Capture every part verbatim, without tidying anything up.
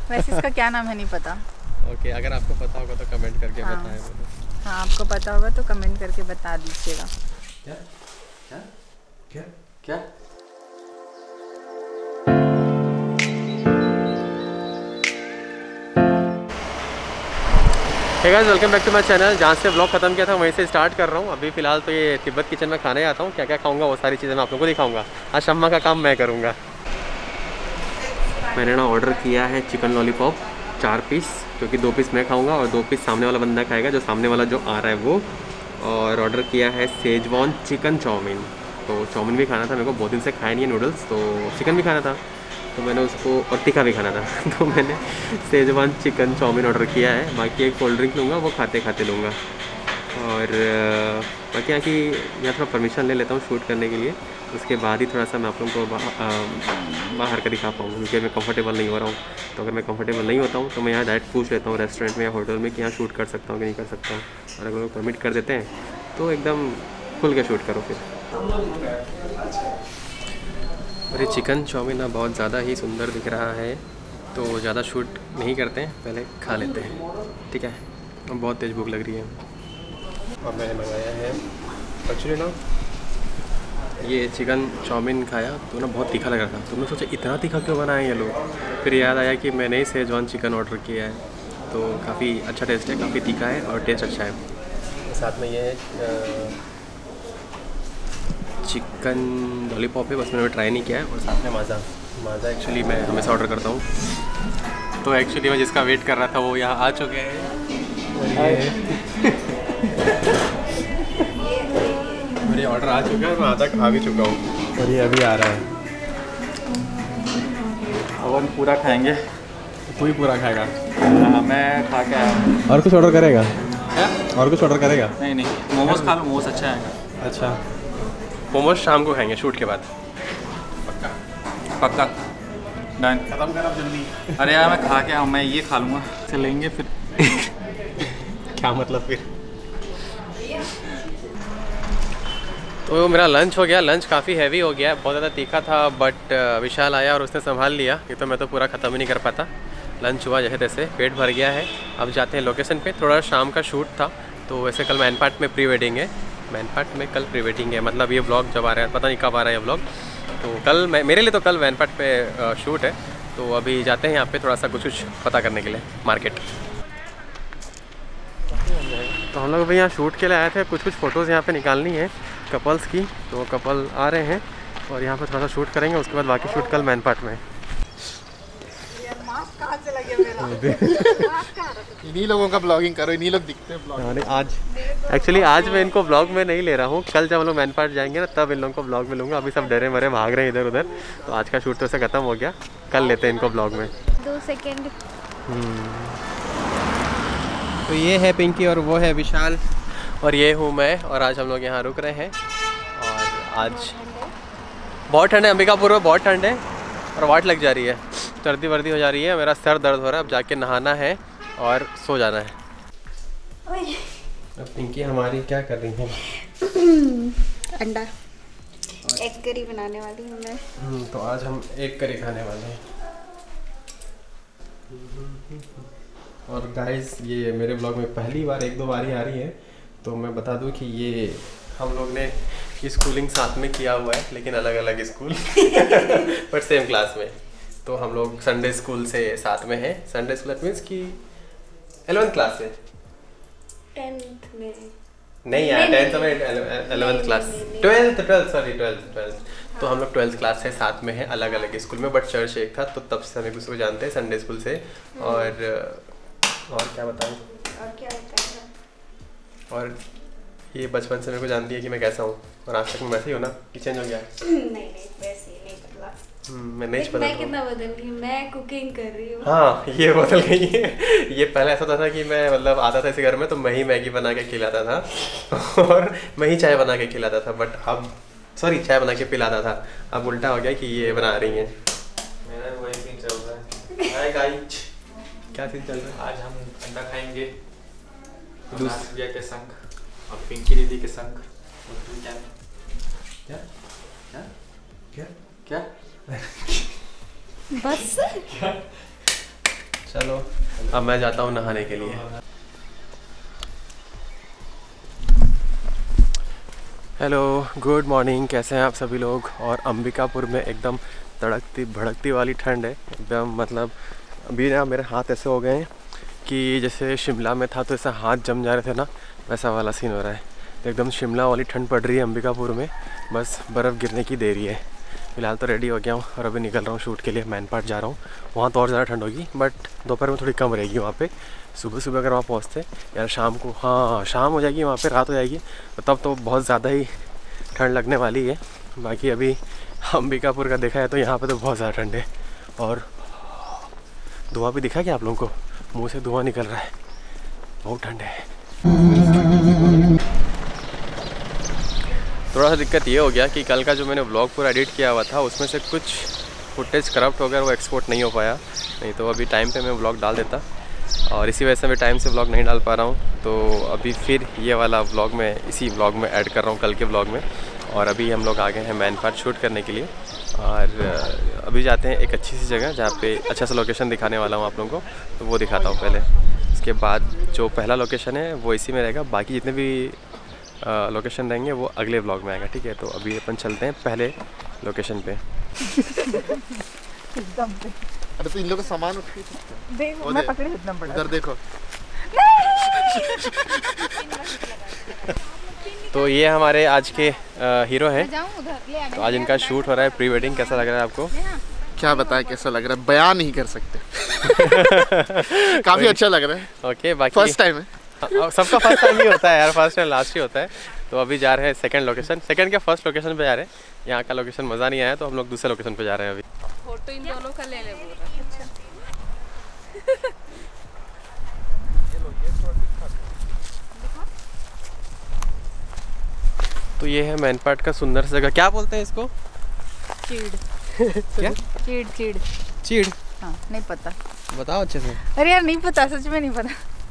वैसे इसका क्या नाम है नहीं पता। ओके okay, अगर आपको पता होगा तो कमेंट करके हाँ। बताएं मुझे। हाँ आपको पता होगा तो कमेंट करके बता दीजिएगा। क्या क्या क्या क्या hey guys, welcome back to my channel. जहाँ से ब्लॉग खत्म किया था वहीं से स्टार्ट कर रहा हूँ। अभी फिलहाल तो ये तिब्बत किचन में खाने आता हूँ। क्या क्या खाऊंगा वो सारी चीज़ें मैं आप लोगों को दिखाऊंगा। आज शम्मा का काम मैं करूँगा। मैंने ना ऑर्डर किया है चिकन लॉलीपॉप चार पीस, क्योंकि दो पीस मैं खाऊंगा और दो पीस सामने वाला बंदा खाएगा, जो सामने वाला जो आ रहा है वो। और ऑर्डर किया है सेजवान चिकन चाउमीन। तो चाउमीन भी खाना था मेरे को, बहुत दिन से खाया नहीं है नूडल्स, तो चिकन भी खाना था तो मैंने उसको, और तीखा भी खाना था तो मैंने सेजवान चिकन चाउमीन ऑर्डर किया है। बाकी एक कोल्ड ड्रिंक लूँगा, वो खाते खाते लूँगा। और बाकी यहाँ की यहाँ थोड़ा परमिशन ले लेता हूँ शूट करने के लिए, उसके बाद ही थोड़ा सा मैं आप लोगों को बाहर का दिखा पाऊँ, क्योंकि मैं कंफर्टेबल नहीं हो रहा हूँ। तो अगर मैं कंफर्टेबल नहीं होता हूँ तो मैं यहाँ डायरेक्ट पूछ लेता हूँ रेस्टोरेंट में या होटल में कि यहाँ शूट कर सकता हूँ कि नहीं कर सकता हूँ। और अगर वो परमिट कर देते हैं तो एकदम खुल के शूट करो फिर। और ये चिकन चाउमीन ना बहुत ज़्यादा ही सुंदर दिख रहा है, तो ज़्यादा शूट नहीं करते हैं, पहले खा लेते हैं, ठीक है। अब बहुत तेज़ भूख लग रही है। और मैंने मंगाया है एक्चुअली ना, ये चिकन चाउमीन खाया तो ना बहुत तीखा लग रहा था, तो मैं सोचा इतना तीखा क्यों बनाए ये लोग। फिर याद आया कि मैंने ही सेजवान चिकन ऑर्डर किया है, तो काफ़ी अच्छा टेस्ट है, काफ़ी तीखा है और टेस्ट अच्छा है। साथ में ये है चिकन लॉलीपॉप है, बस मैंने ट्राई नहीं किया है। और साथ में माज़ा माज़ा एक्चुअली मैं हमेशा ऑर्डर करता हूँ। तो एक्चुअली मैं जिसका वेट कर रहा था वो यहाँ आ चुके हैं। मेरे ऑर्डर आ चुका है, मैं आधा खा भी चुका हूँ और ये अभी आ रहा है। अब हम पूरा खाएंगे। तू ही पूरा खाएगा? हाँ मैं खा के आया। और कुछ ऑर्डर करेगा? क्या? और कुछ ऑर्डर करेगा? नहीं नहीं, मोमोज खा लो, मोमोज अच्छा है। अच्छा, मोमोज शाम को खाएंगे शूट के बाद। पक्का पक्का डन। खत्म कर अब जल्दी। अरे यार मैं खा के आऊँ, मैं ये खा लूँगा, चलेंगे फिर। क्या मतलब फिर? तो मेरा लंच हो गया। लंच काफ़ी हैवी हो गया, बहुत ज़्यादा तीखा था, बट विशाल आया और उसने संभाल लिया, ये तो मैं तो पूरा ख़त्म ही नहीं कर पाता। लंच हुआ जैसे तैसे, पेट भर गया है। अब जाते हैं लोकेशन पे। थोड़ा शाम का शूट था, तो वैसे कल मैनपाट में प्री वेडिंग है। मैनपाट में कल प्री वेडिंग है, मतलब ये ब्लॉग जब आ रहा है पता नहीं कब आ रहा है ये ब्लॉग। तो कल मैं, मेरे लिए तो कल मैनपाट पे शूट है। तो अभी जाते हैं यहाँ पे थोड़ा सा कुछ कुछ पता करने के लिए मार्केट। तो हम लोग अभी यहाँ शूट के लिए आए थे, कुछ कुछ फ़ोटोज़ यहाँ पे निकालनी है कपल्स की। तो कपल आ रहे हैं और यहाँ पे थोड़ा सा शूट करेंगे, उसके बाद बाकी शूट कल मैनपाट में। इन्हीं लोगों का ब्लॉगिंग करो, इन्हीं लोग दिखते हैं ब्लॉग। आज एक्चुअली आज मैं इनको ब्लॉग में नहीं ले रहा हूँ, कल जब हम लोग मैनपाट जाएंगे ना तब इन लोगों को ब्लॉग में लूँगा। अभी सब डरे मरे भाग रहे हैं इधर उधर, तो आज का शूट तो से ख़त्म हो गया, कल लेते हैं इनको ब्लॉग में। दो सेकेंड। तो ये है पिंकी और वो है विशाल और ये हूँ मैं, और आज हम लोग यहाँ रुक रहे हैं। और आज बहुत ठंड है, अंबिकापुर में बहुत ठंड है और वाट लग जा रही है, सर्दी वर्दी हो जा रही है, मेरा सर दर्द हो रहा है। अब जाके नहाना है और सो जाना है। अब पिंकी हमारी क्या कर रही है? अंडा एग करी बनाने वाली हूँ मैं। तो आज हम एग करी खाने वाले हैं। और गाइस ये मेरे ब्लॉग में पहली बार, एक दो बार ही आ रही है, तो मैं बता दूं कि ये हम लोग ने स्कूलिंग साथ में किया हुआ है, लेकिन अलग अलग स्कूल पर सेम क्लास में। तो हम लोग संडे स्कूल से साथ में हैं। संडे स्कूल मीन्स कि एलेवेंथ क्लास से, टेंथ में नहीं यार, टेंथ में eleventh class, twelfth twelfth sorry twelfth twelfth तो हम लोग ट्वेल्थ क्लास से साथ में हैं, अलग अलग स्कूल में, बट चर्च एक था, तो तब से हम एक दूसरे को जानते हैं संडे स्कूल से। और और क्या बताऊँ, और क्या होता है, और ये बचपन से मेरे को जानती है कि मैं कैसा हूँ, और आज तक मैं वैसे ही हूँ ना कि चेंज हो गया है? नहीं नहीं वैसे ही नहीं बदला। मैं नहीं बदल मैं कितना बदल गई, मैं कुकिंग कर रही हूँ। हाँ ये बदल गई है। ये पहले ऐसा होता था कि मैं मतलब आता था इस घर में तो मैं ही मैगी बना के खिलाता था और मैं ही चाय बना के खिलाता था, बट अब सॉरी चाय बना के पिलाता था, अब उल्टा हो गया कि ये बना रही हैं। मेरा वही सीन चल रहा है। हाय गाइस, क्या सीन चल रहा है? आज हम अंडा खाएंगे दूसरे भैया के संग और पिंकी दीदी के संग। क्या क्या क्या क्या क्या बस चलो अब मैं जाता हूँ नहाने के लिए। हेलो, गुड मॉर्निंग, कैसे हैं आप सभी लोग। और अंबिकापुर में एकदम तड़कती भड़कती वाली ठंड है एकदम। मतलब अभी ना मेरे हाथ ऐसे हो गए हैं कि जैसे शिमला में था तो ऐसा हाथ जम जा रहे थे ना, वैसा वाला सीन हो रहा है। तो एकदम शिमला वाली ठंड पड़ रही है अंबिकापुर में, बस बर्फ़ गिरने की देरी है। फिलहाल तो रेडी हो गया हूँ और अभी निकल रहा हूँ शूट के लिए। मैन पार्ट जा रहा हूँ, वहाँ तो और ज़्यादा ठंड होगी, बट दोपहर में थोड़ी कम रहेगी वहाँ पे। सुबह सुबह अगर वहाँ पहुँचते यार शाम को, हाँ शाम हो जाएगी वहाँ पे, रात हो जाएगी, तो तब तो बहुत ज़्यादा ही ठंड लगने वाली है। बाकी अभी अंबिकापुर का देखा है तो यहाँ पे तो बहुत ज़्यादा ठंड है। और धुआं भी दिखा क्या आप लोगों को, मुंह से धुआं निकल रहा है, बहुत ठंड है। थोड़ा सा दिक्कत ये हो गया कि कल का जो मैंने व्लॉग पूरा एडिट किया हुआ था उसमें से कुछ फुटेज करप्ट हो गया, वो एक्सपोर्ट नहीं हो पाया। नहीं तो अभी टाइम पे मैं व्लॉग डाल देता, और इसी वजह से मैं टाइम से व्लॉग नहीं डाल पा रहा हूँ। तो अभी फिर ये वाला व्लॉग मैं इसी व्लॉग में ऐड कर रहा हूँ, कल के व्लॉग में। और अभी हम लोग आ गए हैं मैन पार्ट शूट करने के लिए, और अभी जाते हैं एक अच्छी सी जगह जहाँ पे अच्छा सा लोकेशन दिखाने वाला हूँ आप लोगों को, तो वो दिखाता हूँ पहले। उसके बाद जो पहला लोकेशन है वो इसी में रहेगा, बाकी जितने भी लोकेशन रहेंगे वो अगले व्लॉग में आएगा, ठीक है। तो अभी अपन चलते हैं पहले लोकेशन पे। अरे तो इन लोगों का सामान उठ देखो मैं पकड़े इतना बड़ा, उधर देखो। तो ये हमारे आज के हीरो हैं, तो आज इनका शूट हो रहा है प्री वेडिंग। कैसा लग रहा है आपको? क्या बताएं कैसा लग रहा है, बयान नहीं कर सकते। काफी अच्छा लग रहा है। ओके, बाकी फर्स्ट टाइम है, सबका फर्स्ट टाइम ही होता है यार, फर्स्ट टाइम लास्ट ही होता है। तो अभी जा रहे हैं सेकंड लोकेशन, सेकंड क्या फर्स्ट लोकेशन पे जा रहे हैं। यहाँ का लोकेशन मज़ा नहीं आया तो हम लोग दूसरे लोकेशन पे जा रहे हैं अभी। फोटो इन दोनों का ले ले पूरा। तो ये है मैन पार्ट का सुंदर सा जगह, क्या बोलते हैं इसको? चीड़। क्या? चीड़ चीड़ चीड़? हाँ, नहीं पता, बताओ अच्छे से। अरे यार नहीं पता, सच में नहीं पता।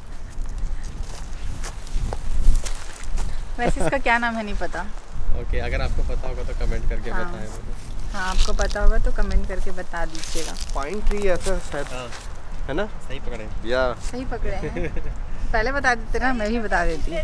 वैसे इसका क्या नाम है नहीं पता। ओके, अगर आपको पता होगा तो कमेंट करके हाँ। बताएं मुझे। हाँ, आपको पता होगा तो कमेंट करके बता दीजिएगा। पाइन ट्री ऐसा शायद, हाँ है ना, सही पकड़े या सही पकड़े हैं। पहले बता देते ना, मैं भी बता देती।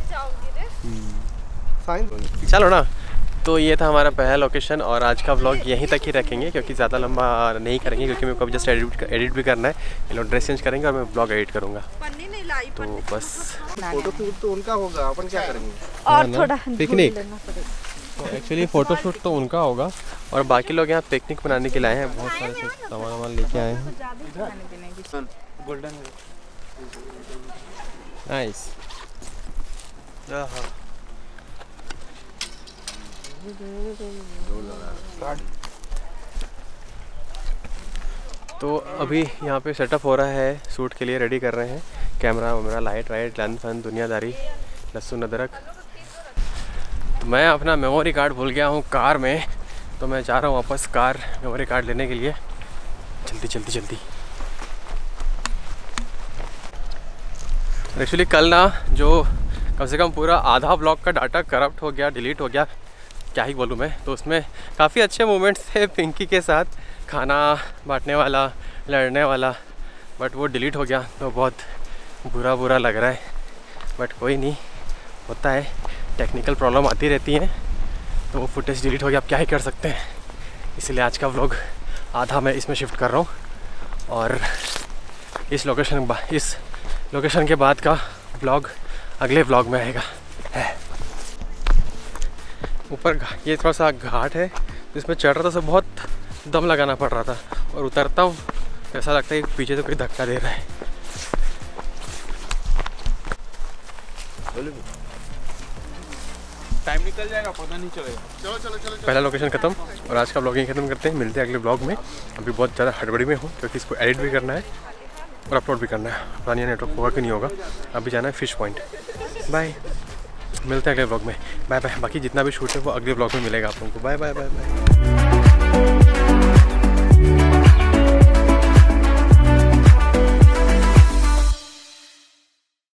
चलो ना। तो ये था हमारा पहला लोकेशन, और आज का व्लॉग यहीं तक ही रखेंगे क्योंकि ज़्यादा लंबा नहीं करेंगे, क्योंकि मेरे को अभी जस्ट एडिट एडिट भी करना है। ये लोग ड्रेस चेंज करेंगे और मैं व्लॉग एडिट करूँगा, तो बस। फोटो शूट तो उनका होगा, अपन क्या करेंगे? और थोड़ा पिकनिक, एक्चुअली फ़ोटो शूट तो उनका होगा, और बाकी लोग यहाँ पिकनिक बनाने के लिए आए हैं। बहुत सारे सामान वामान लेके आए हैं। Golden nice. तो अभी यहाँ पे सेटअप हो रहा है, शूट के लिए रेडी कर रहे हैं। कैमरा वैमरा, लाइट वाइट, लेंस फैन, दुनियादारी, लहसुन अदरक। तो मैं अपना मेमोरी कार्ड भूल गया हूँ कार में, तो मैं जा रहा हूँ वापस कार मेमोरी कार्ड लेने के लिए। जल्दी जल्दी जल्दी। एक्चुअली कल ना जो कम से कम पूरा आधा ब्लॉग का डाटा करप्ट हो गया, डिलीट हो गया, क्या ही बोलूँ मैं। तो उसमें काफ़ी अच्छे मोमेंट्स थे पिंकी के साथ, खाना बांटने वाला, लड़ने वाला, बट वो डिलीट हो गया तो बहुत बुरा बुरा लग रहा है। बट कोई नहीं, होता है, टेक्निकल प्रॉब्लम आती रहती हैं, तो वो फुटेज डिलीट हो गया, अब क्या ही कर सकते हैं। इसलिए आज का व्लॉग आधा मैं इसमें शिफ्ट कर रहा हूँ, और इस लोकेशन इस लोकेशन के बाद का व्लॉग अगले व्लॉग में आएगा। है ऊपर ये थोड़ा सा घाट है, जिसमें चढ़ रहा था तो बहुत दम लगाना पड़ रहा था, और उतरता हूँ ऐसा लगता है कि पीछे तो कोई धक्का दे रहा है। टाइम निकल जाएगा, पता नहीं चलेगा। चलो चलो चलो पहला लोकेशन खत्म, और आज का ब्लॉगिंग खत्म करते हैं। मिलते हैं अगले ब्लॉग में। अभी बहुत ज़्यादा हड़बड़ी में हूँ क्योंकि इसको एडिट भी करना है और अपलोड भी करना है। पता नहीं नेटवर्क होगा कि नहीं होगा। अभी जाना है फिश पॉइंट। बाय, मिलते हैं अगले ब्लॉग में। Bye bye. बाकी जितना भी शूट है वो अगले ब्लॉग में मिलेगा आप लोगों को। Bye bye bye bye.